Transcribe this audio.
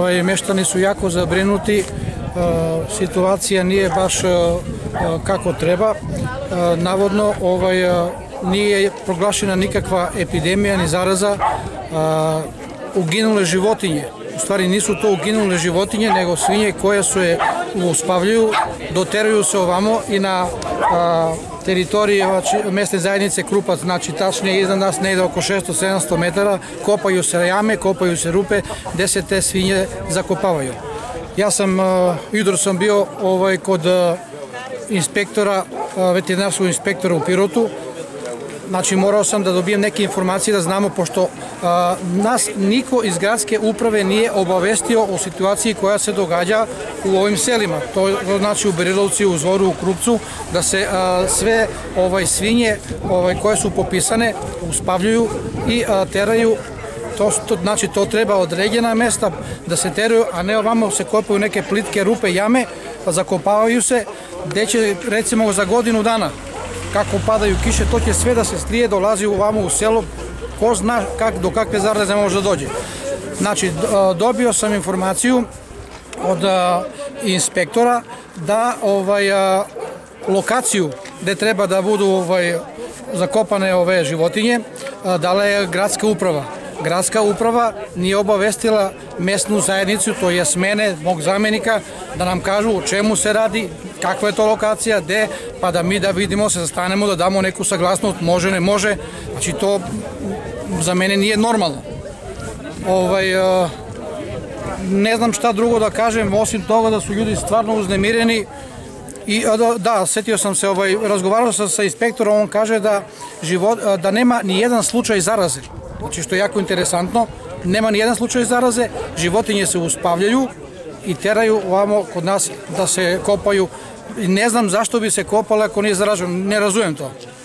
meštani su jako zabrinuti, situacija nije baš kako treba. Navodno nije proglašena nikakva epidemija ni zaraza, uginule životinje. U stvari nisu to uginule životinje, nego svinje koje se uspavljuju, doteruju se ovamo i na teritoriji mesne zajednice Krupac, znači tačnije iznad nas negde oko 600-700 metara, kopaju se jame, kopaju se rupe gde se te svinje zakopavaju. Ja sam, jutro sam bio kod inspektora, veterinarskog inspektora u Pirotu. Znači morao sam da dobijem neke informacije da znamo, pošto nas niko iz gradske uprave nije obavestio o situaciji koja se događa u ovim selima. To znači u Berilovci, u Zvoru, u Krupcu, da se sve svinje koje su popisane uspavljuju i teraju. Znači to treba određena mesta da se teraju, a ne ovamo se kopaju neke plitke rupe, jame, zakopavaju se, gde će recimo za godinu dana kako padaju kiše, to će sve da se slije, dolazi ovamo u selo, ko zna do kakve zaraze može da dođe. Znači, dobio sam informaciju od inspektora da lokaciju gde treba da budu zakopane ove životinje dala je gradska uprava. Gradska uprava nije obavestila mesnu zajednicu, to je mene, mog zamenika, da nam kažu o čemu se radi, kakva je to lokacija, gde, pa da mi da vidimo, se zastanemo, da damo neku saglasnost, može, ne može. Znači to za mene nije normalno. Ne znam šta drugo da kažem, osim toga da su ljudi stvarno uznemireni. I da, setio sam se, razgovarao sam sa inspektorom, on kaže da nema ni jedan slučaj zaraze. Znači što je jako interesantno, nema ni jedan slučaj zaraze, životinje se uspavljaju i teraju ovamo kod nas da se kopaju. Ne znam zašto bi se kopale ako nije zaraženo, ne razumem to.